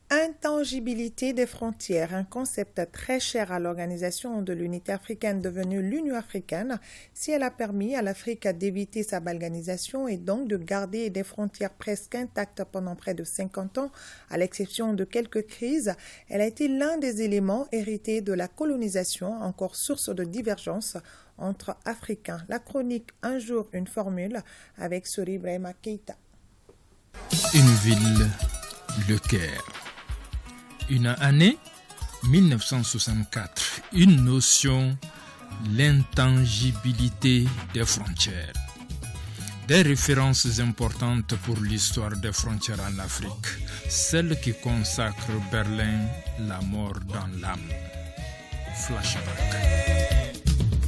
Intangibilité des frontières, un concept très cher à l'Organisation de l'Unité africaine devenue l'Union africaine, si elle a permis à l'Afrique d'éviter sa balkanisation et donc de garder des frontières presque intactes pendant près de 50 ans, à l'exception de quelques crises, elle a été l'un des éléments hérités de la colonisation, encore source de divergence entre Africains. La chronique Un jour, une formule avec Sori Ibrahima Keïta. Une ville, le Caire. Une année, 1964. Une notion, l'intangibilité des frontières. Des références importantes pour l'histoire des frontières en Afrique. Celle qui consacre Berlin, la mort dans l'âme. Flashback.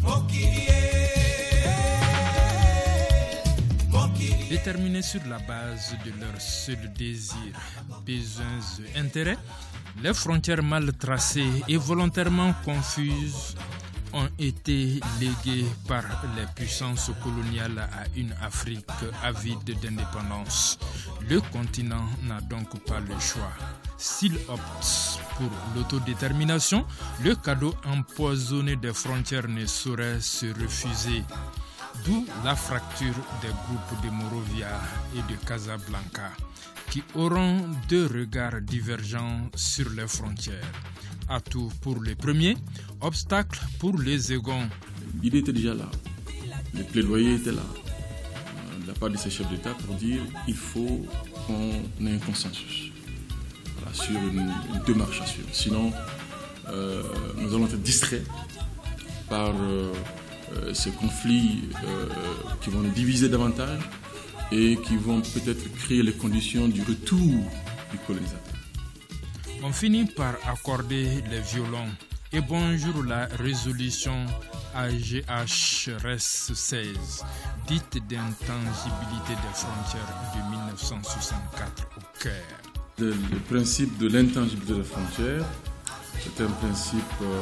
Déterminés sur la base de leur seul désir, besoins et intérêts, les frontières mal tracées et volontairement confuses ont été léguées par les puissances coloniales à une Afrique avide d'indépendance. Le continent n'a donc pas le choix. S'il opte pour l'autodétermination, le cadeau empoisonné des frontières ne saurait se refuser. D'où la fracture des groupes de Morovia et de Casablanca, qui auront deux regards divergents sur les frontières. Atout pour les premiers, obstacle pour les seconds. L'idée était déjà là, le plaidoyer était là, de la part de ces chefs d'État pour dire qu'il faut qu'on ait un consensus sur une démarche à suivre. Sinon, nous allons être distraits par ces conflits qui vont nous diviser davantage et qui vont peut-être créer les conditions du retour du colonisateur. On finit par accorder les violons. Et bonjour la résolution AGH-RES 16, dite d'intangibilité des frontières de 1964 au Caire. Le principe de l'intangibilité des frontières, c'est un principe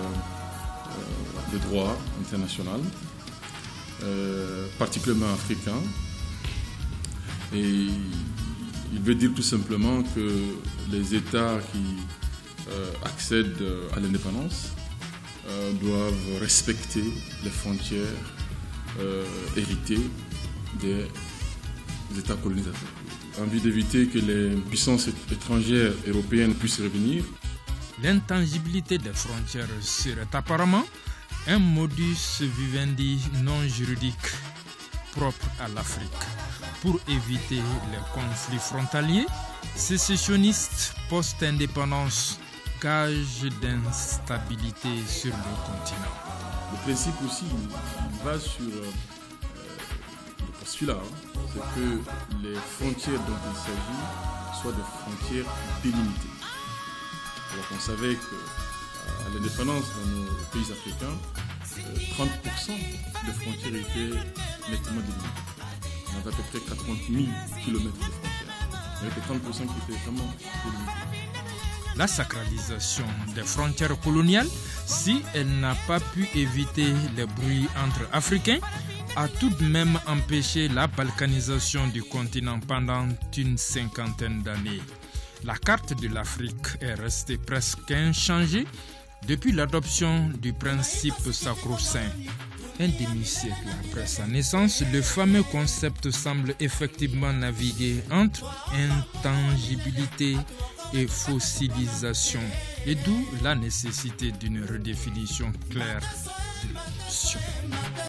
de droit international, particulièrement africain. Et il veut dire tout simplement que les États qui accèdent à l'indépendance doivent respecter les frontières héritées des États colonisateurs. En vue d'éviter que les puissances étrangères européennes puissent revenir. L'intangibilité des frontières serait apparemment un modus vivendi non juridique propre à l'Afrique. Pour éviter les conflits frontaliers, sécessionnistes post-indépendance, gage d'instabilité sur le continent. Le principe aussi, il va sur le postulat, c'est que les frontières dont il s'agit soient des frontières délimitées. Alors qu'on savait qu'à l'indépendance dans nos pays africains, 30% des frontières étaient nettement délimitées. On avait à peu près 80 000 km de frontières. Il y avait 30% qui étaient vraiment délimitées. La sacralisation des frontières coloniales, si elle n'a pas pu éviter les bruits entre Africains, a tout de même empêché la balkanisation du continent pendant une cinquantaine d'années. La carte de l'Afrique est restée presque inchangée depuis l'adoption du principe sacro-saint. Un demi-siècle après sa naissance, le fameux concept semble effectivement naviguer entre intangibilité et fossilisation, et d'où la nécessité d'une redéfinition claire de la notion.